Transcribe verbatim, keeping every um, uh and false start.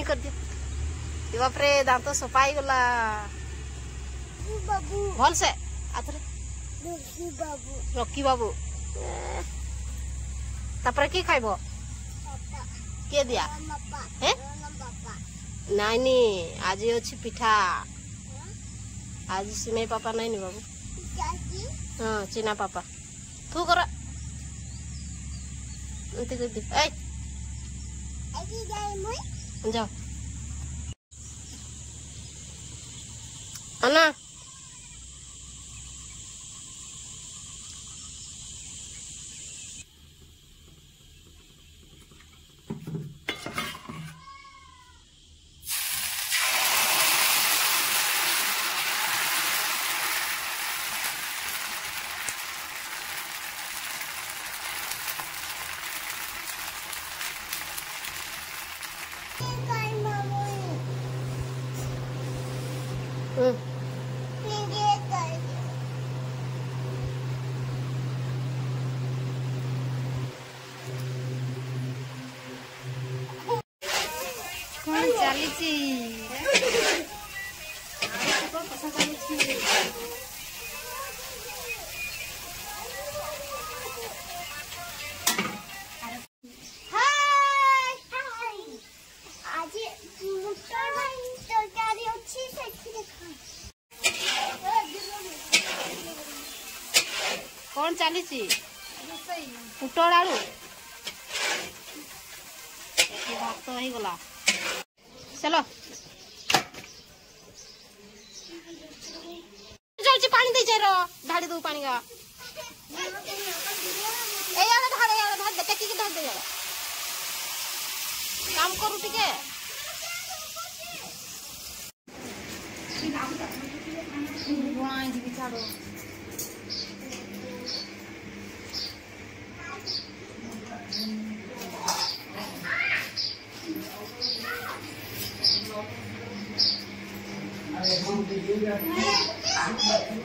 कर दियो बाप रे दांत सफाई गला बाबू भल से आथरे रॉकी बाबू रॉकी बाबू तापर की खाइबो पापा के दिया पापा हैं पापा नाई नी आज अछि पिठा आज सिमे पापा नहीं नी बाबू चाची हां चिना पापा तू कर अंत कर दे ए आजी जाई मुई जाओ अन्ना काय मामू हम्म ये काय कौन चली छी हाय हाय आज मुट्टा तरकारी अच्छी से देखा कौन चली छी पुटल आलू भात हो गला चलो चलची पानी दे रो ढाड़ी दो पानी का ए यार ढाड़े यार ढाड़ दे टेकी के ढाड़ दे यार काम करू टिके बुआई जी बिचारो अरे हम